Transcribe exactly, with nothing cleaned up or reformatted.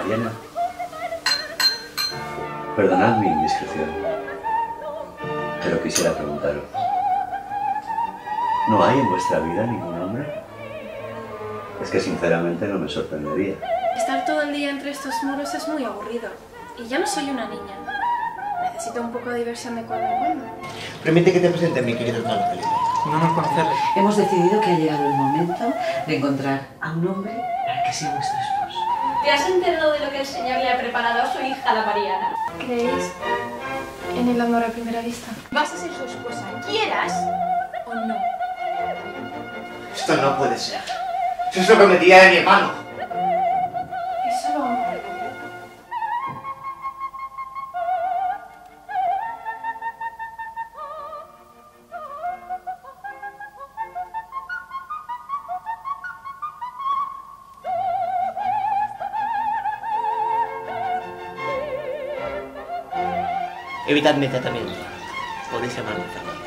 Mariana, perdonad mi indiscreción, pero quisiera preguntaros, ¿no hay en vuestra vida ningún hombre? Es que sinceramente no me sorprendería. Estar todo el día entre estos muros es muy aburrido. Y ya no soy una niña. Necesito un poco de diversión de cuando en cuando. Permite que te presente a mi querido hermano Felipe. No nos conocerle. Hemos decidido que ha llegado el momento de encontrar a un hombre para que sea nuestro esposo. ¿Te has enterado de lo que el Señor le ha preparado a su hija, la Mariana? ¿Creéis en el amor a primera vista? Vas a ser su esposa, quieras o no. Esto no puede ser. Eso es lo que prometía de mi hermano. Es solo amor. Evitadme tratamiento. Podéis llamarme Fernando.